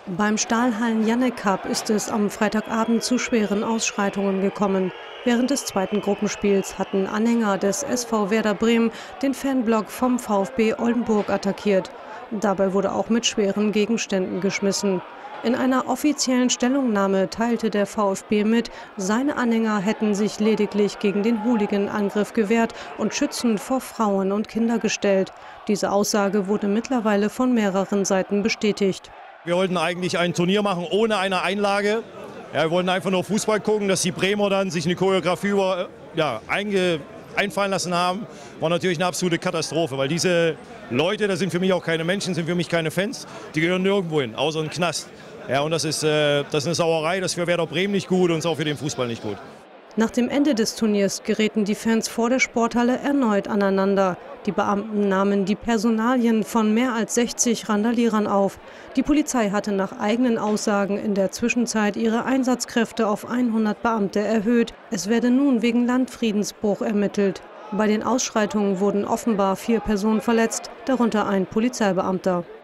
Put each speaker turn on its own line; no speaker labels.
Beim Stahlhallen-Jannek-Cup ist es am Freitagabend zu schweren Ausschreitungen gekommen. Während des zweiten Gruppenspiels hatten Anhänger des SV Werder Bremen den Fanblock vom VfB Oldenburg attackiert. Dabei wurde auch mit schweren Gegenständen geschmissen. In einer offiziellen Stellungnahme teilte der VfB mit, seine Anhänger hätten sich lediglich gegen den Hooligan-Angriff gewehrt und schützend vor Frauen und Kinder gestellt. Diese Aussage wurde mittlerweile von mehreren Seiten bestätigt.
Wir wollten eigentlich ein Turnier machen ohne eine Einlage. Ja, wir wollten einfach nur Fußball gucken, dass die Bremer dann sich eine Choreografie einfallen lassen haben. War natürlich eine absolute Katastrophe, weil diese Leute, das sind für mich auch keine Menschen, sind für mich keine Fans. Die gehören nirgendwo hin, außer in den Knast. Ja, und das ist eine Sauerei, das ist für Werder Bremen nicht gut und ist auch für den Fußball nicht gut.
Nach dem Ende des Turniers gerieten die Fans vor der Sporthalle erneut aneinander. Die Beamten nahmen die Personalien von mehr als 60 Randalierern auf. Die Polizei hatte nach eigenen Aussagen in der Zwischenzeit ihre Einsatzkräfte auf 100 Beamte erhöht. Es werde nun wegen Landfriedensbruch ermittelt. Bei den Ausschreitungen wurden offenbar 4 Personen verletzt, darunter ein Polizeibeamter.